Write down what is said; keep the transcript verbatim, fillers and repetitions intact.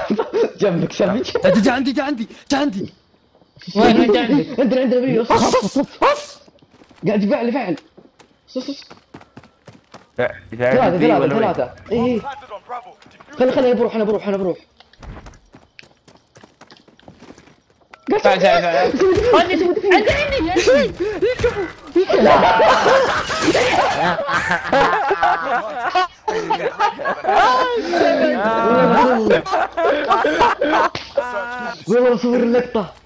جنبك شبك. جا عندي جا عندي جا عندي. وين وين عندك؟ عندنا عندنا بريو. قاعد يفعل فعل. ثلاثة ثلاثة ثلاثة. ايه خلي خلي بروح انا بروح انا بروح. تعال تعال تعال. عندي عندي عندي. والله صور اللقطة.